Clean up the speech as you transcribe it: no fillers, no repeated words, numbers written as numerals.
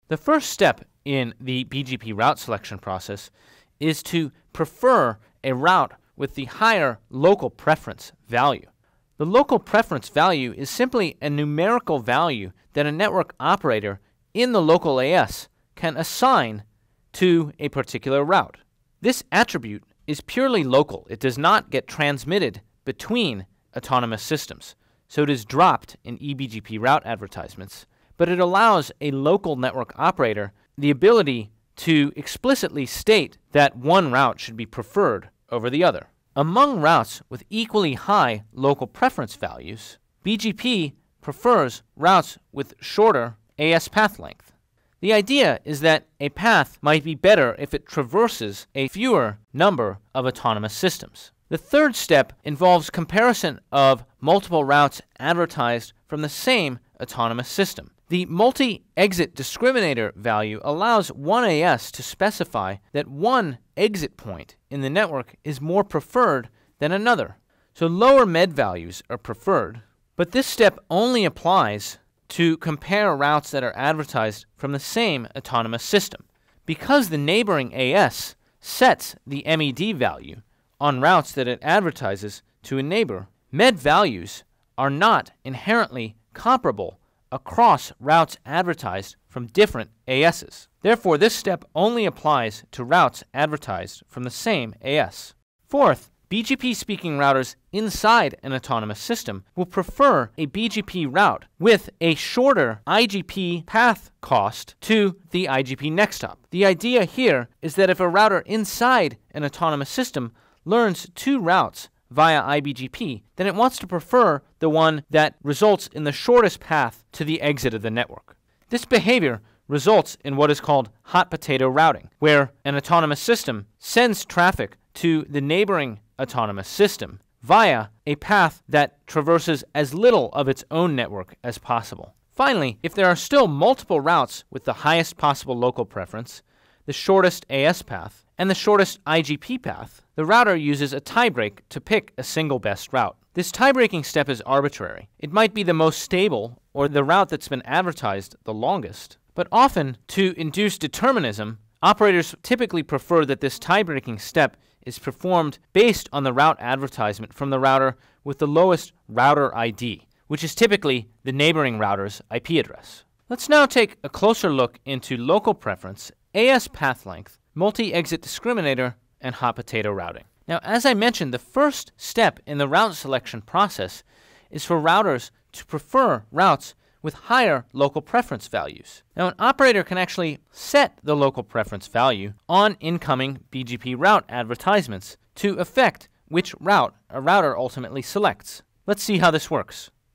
The first step in the BGP route selection process is to prefer a route with the higher local preference value. The local preference value is simply a numerical value that a network operator in the local AS can assign to a particular route. This attribute is purely local. It does not get transmitted between autonomous systems, so it is dropped in eBGP route advertisements, but it allows a local network operator the ability to explicitly state that one route should be preferred over the other. Among routes with equally high local preference values, BGP prefers routes with shorter AS path length. The idea is that a path might be better if it traverses a fewer number of autonomous systems. The third step involves comparison of multiple routes advertised from the same autonomous system. The multi-exit discriminator value allows one AS to specify that one exit point in the network is more preferred than another. So lower med values are preferred, but this step only applies to compare routes that are advertised from the same autonomous system. Because the neighboring AS sets the MED value on routes that it advertises to a neighbor, med values are not inherently comparable across routes advertised from different ASs. Therefore, this step only applies to routes advertised from the same AS. Fourth, BGP-speaking routers inside an autonomous system will prefer a BGP route with a shorter IGP path cost to the IGP next hop. The idea here is that if a router inside an autonomous system learns two routes via iBGP, then it wants to prefer the one that results in the shortest path to the exit of the network. This behavior results in what is called hot potato routing, where an autonomous system sends traffic to the neighboring autonomous system via a path that traverses as little of its own network as possible. Finally, if there are still multiple routes with the highest possible local preference, the shortest AS path, and the shortest IGP path, the router uses a tiebreak to pick a single best route. This tiebreaking step is arbitrary. It might be the most stable or the route that's been advertised the longest, but often, to induce determinism, operators typically prefer that this tiebreaking step is performed based on the route advertisement from the router with the lowest router ID, which is typically the neighboring router's IP address. Let's now take a closer look into local preference, AS path length, multi-exit discriminator, and hot potato routing. Now, as I mentioned, the first step in the route selection process is for routers to prefer routes with higher local preference values. Now, an operator can actually set the local preference value on incoming BGP route advertisements to affect which route a router ultimately selects. Let's see how this works.